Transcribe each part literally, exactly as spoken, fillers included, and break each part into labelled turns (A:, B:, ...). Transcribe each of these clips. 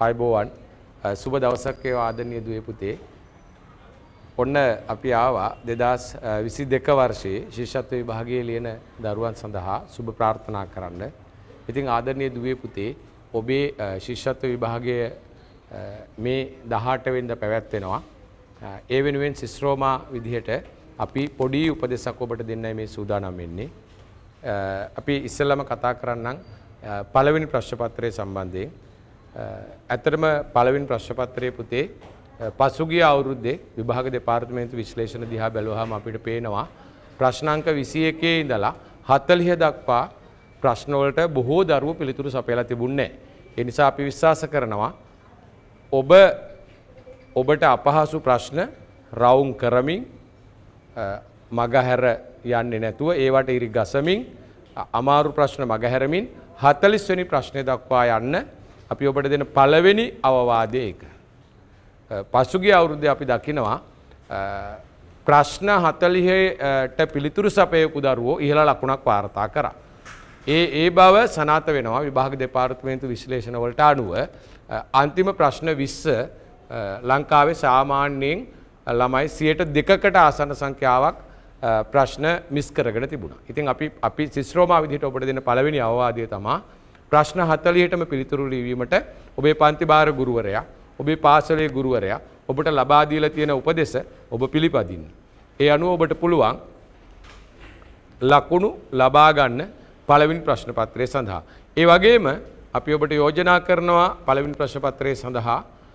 A: ආයුබෝවන් සුබ දවසක් වේවා ආදරණීය දුවේ පුතේ. ඔන්න අපි ආවා දෙදාස් විසි දෙක වර්ෂයේ ශිෂ්‍යත්ව විභාගයේ ලියන දරුවන් සඳහා සුබ ප්‍රාර්ථනා කරන්න. ඉතින් ආදරණීය දුවේ පුතේ ඔබේ ශිෂ්‍යත්ව විභාගය මේ දහඅට වෙනිදා පැවැත්වෙනවා. ඒ වෙනුවෙන් සිස්රෝමා විදිහට අපි පොඩි උපදේශයක් ඔබට දෙන්නයි මේ සූදානම් වෙන්නේ. අපි ඉස්සෙල්ලාම කතා කරන්නම් පළවෙනි ප්‍රශ්න පත්‍රය සම්බන්ධයෙන්. ඇත්තටම පළවෙනි ප්‍රශ්න පත්‍රයේ පුතේ පසුගිය අවුරුද්දේ විභාග දෙපාර්තමේන්තු විශ්ලේෂණ දිහා බැලුවාම අපිට පේනවා ප්‍රශ්නාංක විසි එකේ ඉඳලා හතළිහ දක්වා ප්‍රශ්න වලට බොහෝ දරුවෝ පිළිතුරු සපයලා තිබුණේ නැහැ. ඒ නිසා අපි විශ්වාස කරනවා ඔබ ඔබට අපහසු ප්‍රශ්න රවුම් කරමින් මගහැර යන්නේ නැතුව ඒවට ඉරි ගසමින් අමාරු ප්‍රශ්න මගහැරමින් හතළිස් වෙනි ප්‍රශ්නය දක්වා යන්න අපි ඔබට දෙන පළවෙනි අවවාදය ඒක. පසුගිය අවුරුද්දේ අපි දකිනවා ප්‍රශ්න හතළිහට පිළිතුරු සපයපු දරුවෝ ඉහළ ලකුණක් වාර්තා කරා. ඒ ඒ බව සනාථ වෙනවා විභාග දෙපාර්තමේන්තු විශ්ලේෂණ වලට අනුව අන්තිම ප්‍රශ්න විස්ස ලංකාවේ සාමාන්‍යයෙන් ළමයි සියයට දෙකකට ආසන්න සංඛ්‍යාවක් ප්‍රශ්න මිස් කරගෙන තිබුණා. ඉතින් අපි අපි සිස්රෝමා විදිහට ඔබට දෙන පළවෙනි අවවාදය තමයි ප්‍රශ්න හතළිහටම පිළිතුරු ලිවීමට ඔබේ පන්ති භාර ගුරුවරයා, ඔබේ පාසලේ ගුරුවරයා ඔබට ලබා දීලා තියෙන උපදෙස් ඔබ පිළිපදින්න. ඒ අනුව ඔබට පුළුවන් ලකුණු ලබා ගන්න පළවෙනි ප්‍රශ්න පත්‍රය සඳහා. ඒ වගේම අපි ඔබට යෝජනා කරනවා පළවෙනි ප්‍රශ්න පත්‍රය සඳහා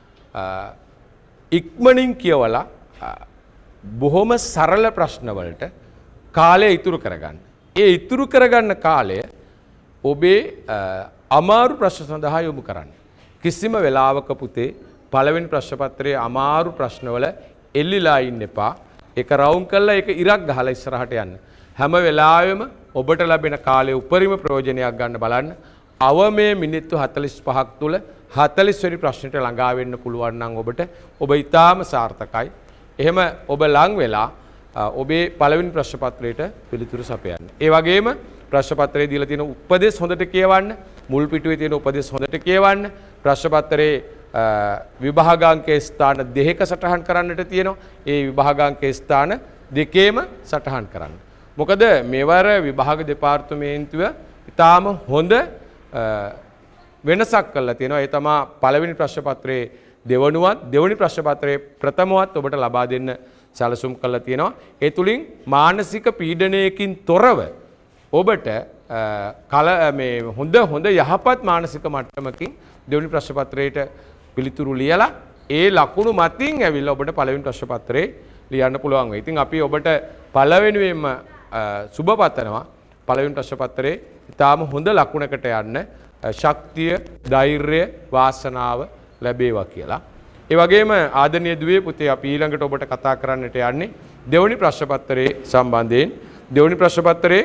A: ඉක්මනින් කියවලා බොහොම සරල ප්‍රශ්න වලට කාලය ඉතුරු කරගන්න. ඒ ඉතුරු කරගන්න කාලය ඔබේ අමාරු ප්‍රශ්න සඳහා යොමු කරන්න. කිසිම වෙලාවක පුතේ පළවෙනි ප්‍රශ්න පත්‍රයේ අමාරු ප්‍රශ්නවල එල්ලිලා ඉන්න එපා. ඒක රවුම් කරලා ඒක ඉරක් ගහලා ඉස්සරහට යන්න. හැම වෙලාවෙම ඔබට ලැබෙන කාලයේ උපරිම ප්‍රයෝජනයක් ගන්න බලන්න. අවමේ මිනිත්තු හතළිස් පහක් තුල හතළිස් වෙනි ප්‍රශ්නෙට ළඟා වෙන්න පුළුවන් නම් ඔබට ඔබ ඊටාම සාර්ථකයි. එහෙම ඔබ ලං වෙලා ඔබේ පළවෙනි ප්‍රශ්න පත්‍රයට පිළිතුරු සපයන්න. ඒ වගේම ප්‍රශ්න පත්‍රයේ දීලා තියෙන උපදේශ හොඳට කියවන්න, මුල් පිටුවේ තියෙන උපදේශ හොඳට කියවන්න. ප්‍රශ්න පත්‍රයේ විභාගාංකයේ ස්ථාන දෙකක සටහන් කරන්නට තියෙනවා. ඒ විභාගාංකයේ ස්ථාන දෙකේම සටහන් කරන්න. මොකද මෙවර විභාග දෙපාර්තමේන්තුව ඊටාම හොඳ වෙනසක් කළා තියෙනවා. ඒ තමයි පළවෙනි ප්‍රශ්න පත්‍රයේ දෙවනුවත් දෙවනි ප්‍රශ්න පත්‍රයේ ප්‍රථමවත් ඔබට ලබා දෙන්න සැලසුම් කළා තියෙනවා. ඒ තුලින් මානසික පීඩනයකින් තොරව ඔබට කල මේ හොඳ හොඳ යහපත් මානසික මට්ටමකින් දෙවනි ප්‍රශ්න පත්‍රයට පිළිතුරු ලියලා ඒ ලකුණු මතින් ඇවිල්ලා ඔබට පළවෙනි ප්‍රශ්න පත්‍රේ ලියන්න පුළුවන් වෙයි. ඉතින් අපි ඔබට පළවෙනියෙන්ම සුබ පතනවා පළවෙනි ප්‍රශ්න පත්‍රේ ඊටාම හොඳ ලකුණකට යන්න ශක්තිය, ධෛර්යය, වාසනාව ලැබේවා කියලා. ඒ වගේම ආදරණීය දුවේ පුතේ අපි ඊළඟට ඔබට කතා කරන්නට යන්නේ දෙවනි ප්‍රශ්න පත්‍රයේ සම්බන්ධයෙන්. දෙවනි ප්‍රශ්න පත්‍රයේ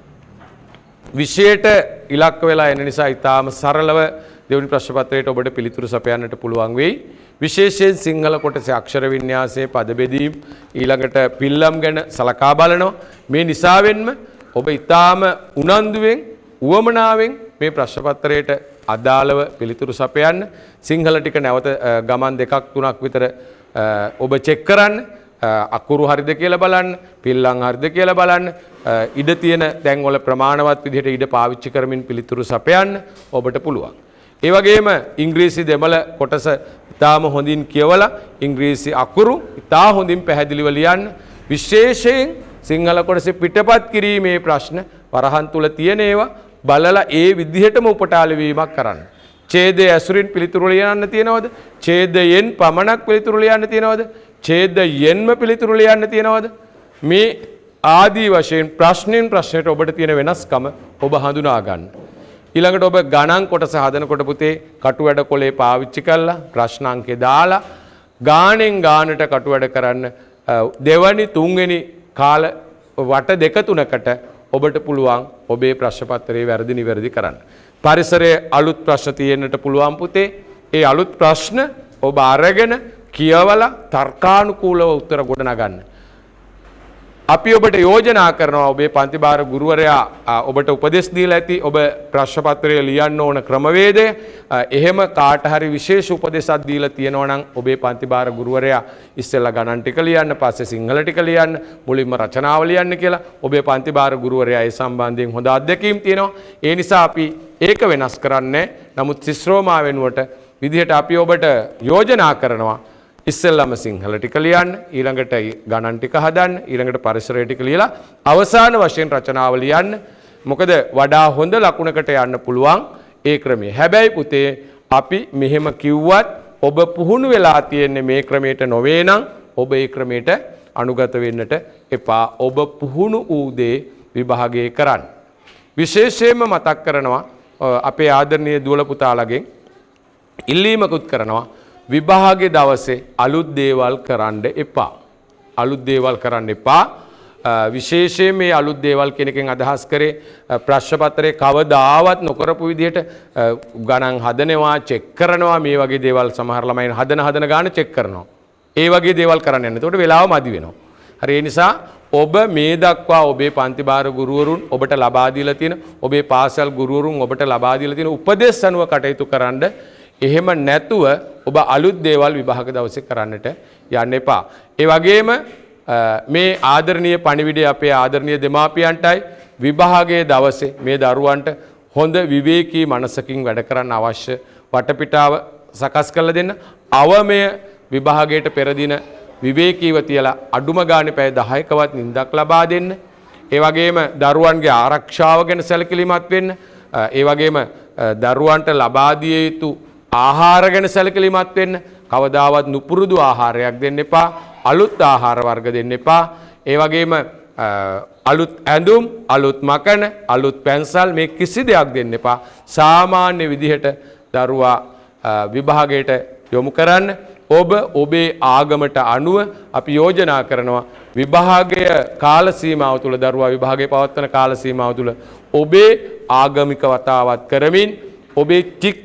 A: විෂයට ඉලක්ක වෙලා එන නිසා ඊටාම සරලව දෙවනි ප්‍රශ්න පත්‍රයට ඔබට පිළිතුරු සපයන්නට පුළුවන් වෙයි. විශේෂයෙන් සිංහල කොටසේ අක්ෂර වින්‍යාසයේ පද බෙදීම් ඊළඟට පිල්ලම් ගැන සලකා බලනවා. මේ නිසාවෙන්ම ඔබ ඊටාම උනන්දුවෙන් උවමනාවෙන් මේ ප්‍රශ්න පත්‍රයට අදාළව පිළිතුරු සපයන්න. සිංහල ටික නැවත ගමන් දෙකක් තුනක් විතර ඔබ චෙක් කරන්න. අකුරු හරිද කියලා බලන්න, පිල්ලම් හරිද කියලා බලන්න. ඉඩ තියෙන තැන්වල ප්‍රමාණවත් විදිහට ඉඩ පාවිච්චි කරමින් පිළිතුරු සපයන්න ඔබට පුළුවන්. ඒ වගේම ඉංග්‍රීසි දෙමළ කොටස ඉතාම හොඳින් කියවලා ඉංග්‍රීසි අකුරු ඉතා හොඳින් පැහැදිලිව ලියන්න. විශේෂයෙන් සිංහල කොටසේ පිටපත් කිරීමේ ප්‍රශ්න වරහන් තුල තියෙන ඒවා බලලා ඒ විදිහටම උපටාල වීමක් කරන්න. ඡේදයේ ඇසුරින් පිළිතුරු ලියන්න තියෙනවද? ඡේදයෙන් පමණක් පිළිතුරු ලියන්න තියෙනවද? ඡේදයෙන්ම පිළිතුරු ලියන්න තියෙනවද? මේ ආදී වශයෙන් ප්‍රශ්නෙන් ප්‍රශ්නයට ඔබට තියෙන වෙනස්කම ඔබ හඳුනා ගන්න. ඊළඟට ඔබ ගණන් කොටස හදනකොට පුතේ කටු වැඩ කොලේ පාවිච්චි කරලා ප්‍රශ්න අංකේ දාලා ගාණෙන් ගානට කටු වැඩ කරන්න දෙවනි තුන්වෙනි කාල වට දෙක තුනකට ඔබට පුළුවන් ඔබේ ප්‍රශ්න පත්‍රයේ වැරදි නිවැරදි කරන්න. පරිසරයේ අලුත් ප්‍රශ්න තියෙන්නට පුළුවන් පුතේ. ඒ අලුත් ප්‍රශ්න ඔබ අරගෙන කියවලා තර්කානුකූලව උත්තර ගොඩනගන්න. අපි ඔබට යෝජනා කරනවා ඔබේ පන්ති භාර ගුරුවරයා ඔබට උපදෙස් දීලා ඇති ඔබ ප්‍රශ්න පත්‍රය ලියන්න ඕන ක්‍රමවේදය. එහෙම කාට හරි විශේෂ උපදෙසක් දීලා තියෙනවා නම් ඔබේ පන්ති භාර ගුරුවරයා ඉස්සෙල්ලා ගණන් ටික ලියන්න, පස්සේ සිංහල ටික ලියන්න, මුලින්ම රචනාව ලියන්න කියලා ඔබේ පන්ති භාර ගුරුවරයා ඒ සම්බන්ධයෙන් හොඳ අත්දැකීම් තියෙනවා. ඒ නිසා අපි ඒක වෙනස් කරන්නේ. නමුත් සිස්රෝමා වෙනුවට විදිහට අපි ඔබට යෝජනා කරනවා ඉස්සෙල්ලාම සිංහල ටික ලියන්න, ඊළඟට ගණන් ටික හදන්න, ඊළඟට පරිසරය ටික ලියලා අවසාන වශයෙන් රචනාව ලියන්න. මොකද වඩා හොඳ ලකුණකට යන්න පුළුවන් ඒ ක්‍රමය. හැබැයි පුතේ අපි මෙහෙම කිව්වත් ඔබ පුහුණු වෙලා තියෙන්නේ මේ ක්‍රමයට නොවේ නම් ඔබ ඒ ක්‍රමයට අනුගත වෙන්නට එපා. ඔබ පුහුණු වූ දේ විභාගයේ කරන්න. විශේෂයෙන්ම මතක් කරනවා අපේ ආදරණීය දුවල පුතාලගෙන් ඉල්ලීමකුත් කරනවා විභාගයේ දවසේ අලුත් දේවල් කරන්න එපා. අලුත් දේවල් කරන්න එපා. විශේෂයෙන් මේ අලුත් දේවල් කියන එකෙන් අදහස් කරේ ප්‍රශ්න පත්‍රයේ කවදාවත් නොකරපු විදිහට ගණන් හදනවා, චෙක් කරනවා, මේ වගේ දේවල් සමහර ළමයින් හදන හදන ගාන චෙක් කරනවා. ඒ වගේ දේවල් කරන්න යනවා. එතකොට වෙලාව මදි වෙනවා. හරි ඒ නිසා ඔබ මේ දක්වා ඔබේ පන්ති භාර ගුරුවරුන් ඔබට ලබා දීලා තියෙන, ඔබේ පාසල් ගුරුවරුන් ඔබට ලබා දීලා තියෙන උපදෙස් අනුව කටයුතු කරන්න. එහෙම නැතුව ඔබ අලුත් දේවල් විභාග දවසේ කරන්නට යන්න එපා. ඒ වගේම මේ ආදරණීය පණිවිඩය අපේ ආදරණීය දෙමාපියන්ටයි විභාගයේ දවසේ මේ දරුවන්ට හොඳ විවේකී මනසකින් වැඩ කරන්න අවශ්‍ය වටපිටාව සකස් කරලා දෙන්න. අවමය විභාගයට පෙර දින විවේකීව තියලා අඩුම ගානේ පැය දහයකවත් නිින්දක් ලබා දෙන්න. ඒ වගේම දරුවන්ගේ ආරක්ෂාව ගැන සැලකිලිමත් වෙන්න. ඒ වගේම දරුවන්ට ලබා දිය යුතු ආහාර ගැන සැලකිලිමත් වෙන්න. කවදාවත් නුපුරුදු ආහාරයක් දෙන්න එපා. අලුත් ආහාර වර්ග දෙන්න එපා. ඒ වගේම අලුත් ඇඳුම්, අලුත් මකන, අලුත් පැන්සල් මේ කිසි දෙයක් දෙන්න එපා. සාමාන්‍ය විදිහට දරුවා විභාගයට යොමු කරන්න. ඔබ ඔබේ ආගමට අනුව අපි යෝජනා කරනවා විභාගය කාල සීමාව තුළ දරුවා විභාගය පවත්වන කාල සීමාව තුළ ඔබේ ආගමික වතාවත් කරමින් ඔබේ චිත්ත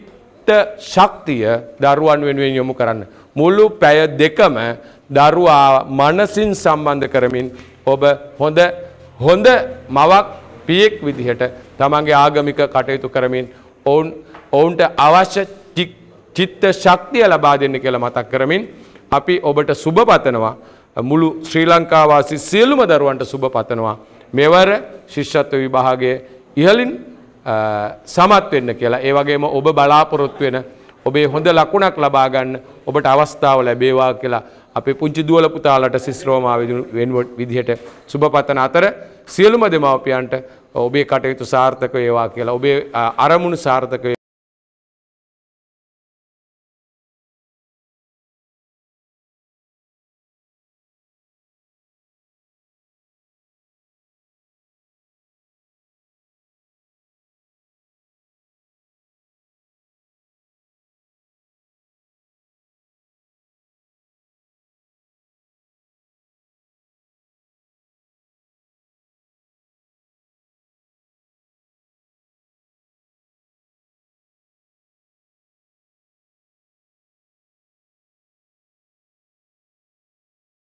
A: ශක්තිය දරුවන් වෙනුවෙන් යොමු කරන්න. මුළු පැය දෙකම දරුවා මනසින් සම්බන්ධ කරමින් ඔබ හොඳ හොඳ මවක් පියෙක් විදිහට තමන්ගේ ආගමික කටයුතු කරමින් ඔවුන් ඔවුන්ට අවශ්‍ය චිත්ත ශක්තිය ලබා දෙන්න කියලා මතක් කරමින් අපි ඔබට සුබ පතනවා. මුළු ශ්‍රී ලංකා වාසී සියලුම දරුවන්ට සුබ පතනවා. මෙවර ශිෂ්‍යත්ව විභාගයේ ඉහළින් සමත් වෙන්න කියලා. ඒ වගේම ඔබ බලාපොරොත්තු වෙන ඔබේ හොඳ ලකුණක් ලබා ගන්න ඔබට අවස්ථාව ලැබේවා කියලා අපේ පුංචි දුවල පුතාලට සිස්රෝමා වෙනුවට විදිහට සුබ පතන අතර සියලුම දෙමාපියන්ට ඔබේ කටයුතු සාර්ථක වේවා කියලා, ඔබේ අරමුණු සාර්ථක